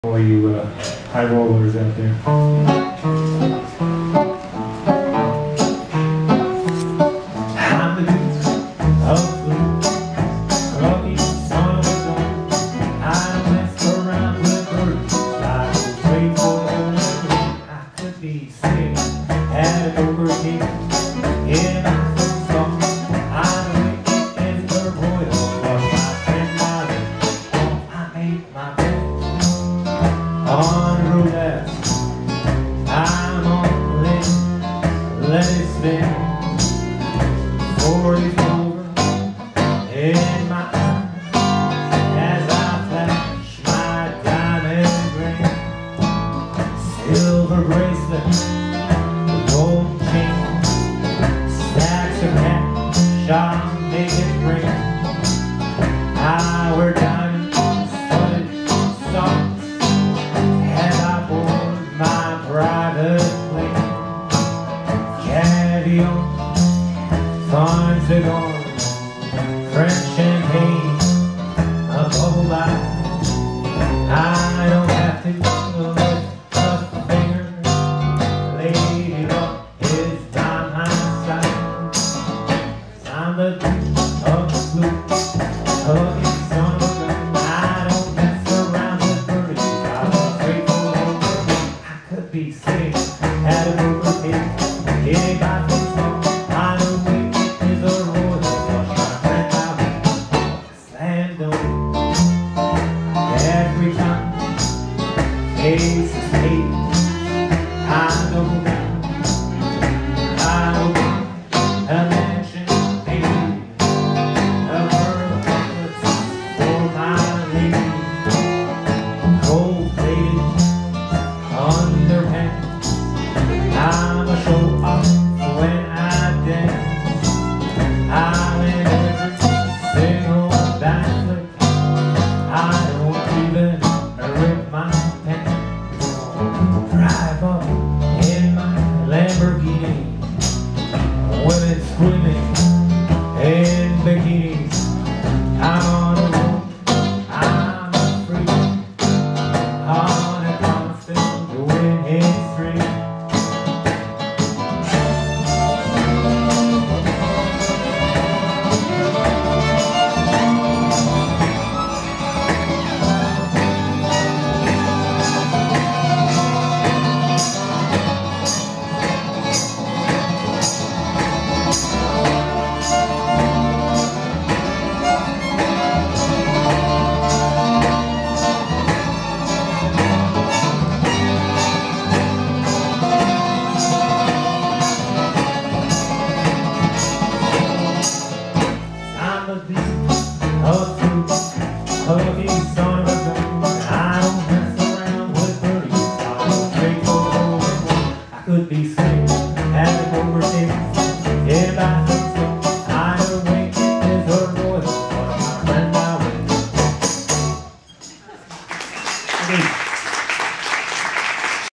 All you high rollers out there. I'm the dude of blues, lucky son of a gun. I mess around with birds, I go straight for the moon. I could be sitting at a poker game in a song. I'm wicked as the royal, but my friend Molly, I made my bed on roulette. I'm on let it spin. 40's over in my eyes as I flash my diamond ring, silver bracelet, gold chain, stacks of cash, I'll make it ring. I wear diamond studded socks as I board my private plane. Caviar, fine cigars, French champagne, a bubble light. I don't have to lift a finger. Lady luck is by my side. 'Cause I'm the duke of the blues, lucky son of a gun. I don't mess around with birdies, I go straight for the moon. I could be sitting at a poker table, getting by from song. I know wicked is a royal, but my friend Bobby slammed on every time. Ace is eight, I double down. I open a mansion, baby, a world for my lady. Gold-plated underpants, I'm